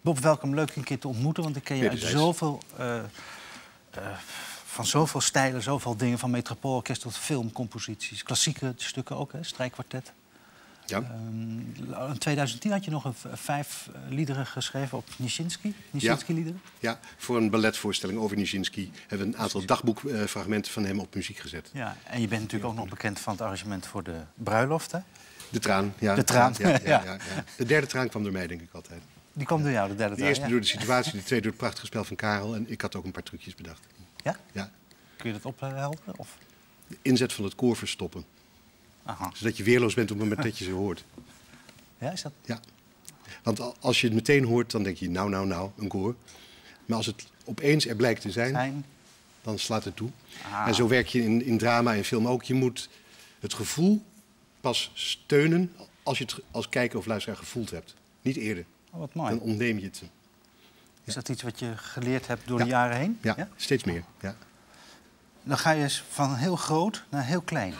Bob, welkom. Leuk een keer te ontmoeten, want ik ken je uit zoveel... van zoveel stijlen, zoveel dingen. Van metropoolorkest tot filmcomposities. Klassieke stukken ook, hè? Strijkkwartet. Ja. In 2010 had je nog een 5 liederen geschreven op Nijinsky-liederen. Ja, voor een balletvoorstelling over Nijinsky hebben we een aantal dagboekfragmenten van hem op muziek gezet. Ja, en je bent natuurlijk ook nog bekend van het arrangement voor de bruiloft, hè? De traan, ja. De traan, ja. De derde traan kwam door mij, denk ik altijd. Die kwam door jou, de derde traan? De eerste door de situatie, de tweede door het prachtige spel van Karel. En ik had ook een paar trucjes bedacht. Ja? Ja. Kun je dat ophelpen? Of? De inzet van het koor verstoppen. Aha. Zodat je weerloos bent op het moment dat je ze hoort. Ja, is dat? Ja. Want als je het meteen hoort, dan denk je nou, een koor. Maar als het opeens er blijkt te zijn, dan slaat het toe. Ah. En zo werk je in drama en film ook. Je moet het gevoel pas steunen als je het als kijker of luisteraar gevoeld hebt. Niet eerder. Oh, wat mooi. Dan ontneem je het. Is dat iets wat je geleerd hebt door de jaren heen? Ja, steeds meer. Ja. Dan ga je van heel groot naar heel klein.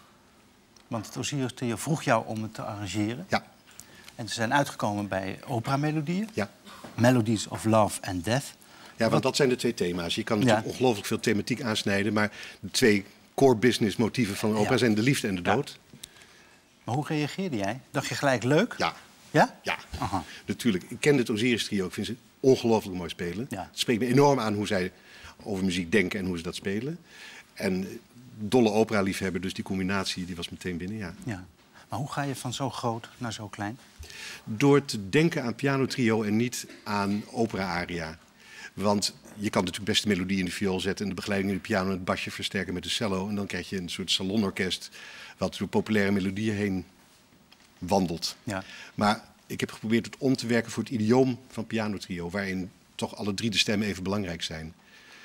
Want het Osiris Trio vroeg jou om het te arrangeren. Ja. En ze zijn uitgekomen bij operamelodieën. Ja. Melodies of Love and Death. Ja, want dat zijn de 2 thema's. Je kan natuurlijk ongelooflijk veel thematiek aansnijden, maar de 2 core business motieven van een opera zijn de liefde en de dood. Maar hoe reageerde jij? Dacht je gelijk leuk? Ja. Ja? Ja, aha. Natuurlijk. Ik ken het Osiris Trio. Ik vind ze ongelooflijk mooi spelen. Ja. Het spreekt me enorm aan hoe zij over muziek denken en hoe ze dat spelen. En dolle opera-liefhebber, dus die combinatie die was meteen binnen, ja. Maar hoe ga je van zo groot naar zo klein? Door te denken aan pianotrio en niet aan opera-aria. Want je kan natuurlijk best de melodie in de viool zetten en de begeleiding in de piano en het basje versterken met de cello. En dan krijg je een soort salonorkest wat door populaire melodieën heen wandelt. Ja. Maar ik heb geprobeerd het om te werken voor het idioom van pianotrio, waarin toch alle 3 de stemmen even belangrijk zijn.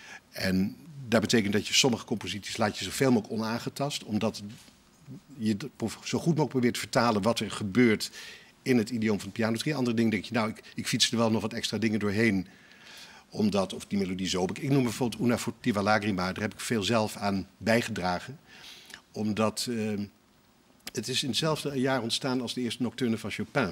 En dat betekent dat je sommige composities laat je zoveel mogelijk onaangetast, omdat je zo goed mogelijk probeert te vertalen wat er gebeurt in het idioom van het pianotrio. Andere dingen denk je, nou, ik fiets er wel nog wat extra dingen doorheen, omdat, of die melodie zo... Ik noem bijvoorbeeld Una furtiva lagrima, daar heb ik veel zelf aan bijgedragen, omdat het is in hetzelfde jaar ontstaan als de eerste nocturne van Chopin.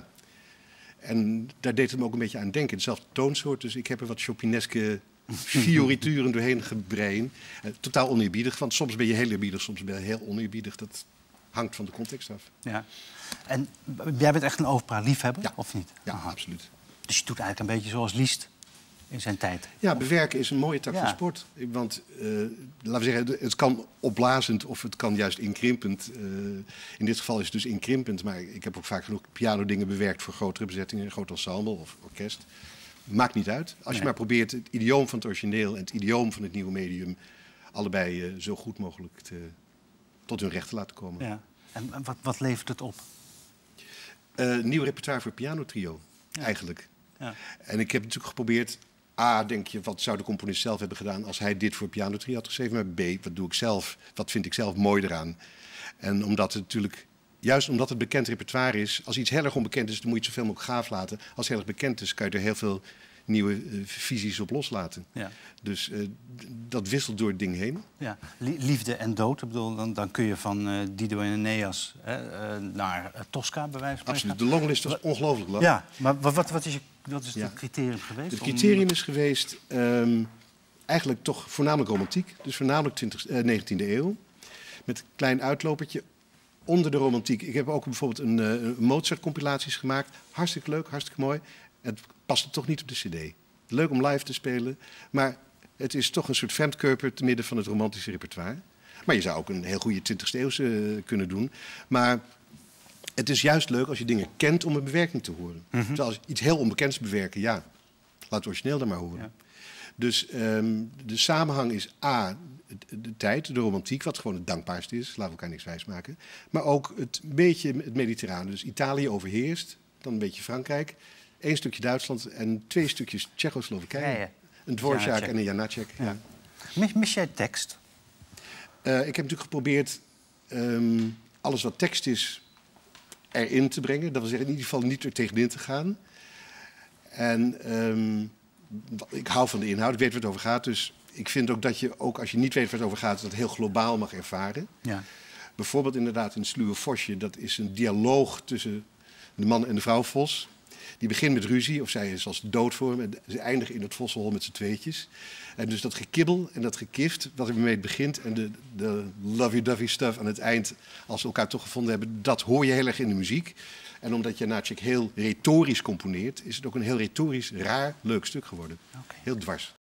En daar deed het me ook een beetje aan denken, dezelfde toonsoort. Dus ik heb er wat Chopineske fiorituren doorheen gebreid. Totaal oneerbiedig, want soms ben je heel eerbiedig, soms ben je heel oneerbiedig. Dat hangt van de context af. Ja. En jij bent echt een opera-liefhebber, of niet? Ja, absoluut. Dus je doet eigenlijk een beetje zoals Liszt in zijn tijd. Ja, bewerken is een mooie tak van sport. Want, laten we zeggen, het kan opblazend of het kan juist inkrimpend. In dit geval is het dus inkrimpend, maar ik heb ook vaak genoeg piano-dingen bewerkt voor grotere bezettingen, een groot ensemble of orkest. Maakt niet uit. Als je maar probeert het idioom van het origineel en het idioom van het nieuwe medium allebei zo goed mogelijk tot hun recht te laten komen. Ja. En wat levert het op? Nieuw repertoire voor pianotrio, eigenlijk. Ja. En ik heb natuurlijk geprobeerd, A, denk je, wat zou de componist zelf hebben gedaan als hij dit voor pianotrio had geschreven, maar B, wat doe ik zelf, wat vind ik zelf mooi eraan. En omdat het natuurlijk, juist omdat het bekend repertoire is, als iets heel erg onbekend is, dan moet je het zoveel mogelijk gaaf laten. Als het heel erg bekend is, kan je er heel veel nieuwe visies op loslaten. Ja. Dus dat wisselt door het ding heen. Ja. Liefde en dood, ik bedoel, dan kun je van Dido en Aeneas naar Tosca, bij wijze van spreken. Absoluut, de longlist was ongelooflijk lang. Ja, maar wat is het criterium geweest? Het criterium is geweest eigenlijk toch voornamelijk romantiek. Dus voornamelijk 19e eeuw. Met een klein uitlopertje onder de romantiek. Ik heb ook bijvoorbeeld een Mozart-compilaties gemaakt. Hartstikke leuk, hartstikke mooi. Het paste toch niet op de cd. Leuk om live te spelen, maar het is toch een soort vreemdkörper te midden van het romantische repertoire. Maar je zou ook een heel goede 20e eeuwse kunnen doen. Maar het is juist leuk als je dingen kent om een bewerking te horen. Dus als iets heel onbekends bewerken, ja, laat het origineel dan maar horen. Ja. Dus de samenhang is A, de tijd, de romantiek, wat gewoon het dankbaarste is. Laten we elkaar niks wijsmaken. Maar ook het beetje het mediterrane. Dus Italië overheerst, dan een beetje Frankrijk. 1 stukje Duitsland en 2 stukjes Tsjechoslowakije. Een Dvorak en een Janacek. Ja. Mis jij tekst? Ik heb natuurlijk geprobeerd alles wat tekst is erin te brengen. Dat wil zeggen in ieder geval niet er tegenin te gaan. En ik hou van de inhoud, ik weet waar het over gaat. Dus ik vind ook dat je, ook als je niet weet waar het over gaat, dat heel globaal mag ervaren. Ja. Bijvoorbeeld inderdaad in Het Sluwe Vosje, dat is een dialoog tussen de man en de vrouw Vos. Die begint met ruzie, of zij is als dood voor hem. En ze eindigen in het vossenhol met z'n tweetjes. En dus dat gekibbel en dat gekift, wat ermee het begint... en de lovey-dovey stuff aan het eind, als ze elkaar toch gevonden hebben... dat hoor je heel erg in de muziek. En omdat Janáček heel retorisch componeert... is het ook een heel retorisch, raar, leuk stuk geworden. Okay. Heel dwars.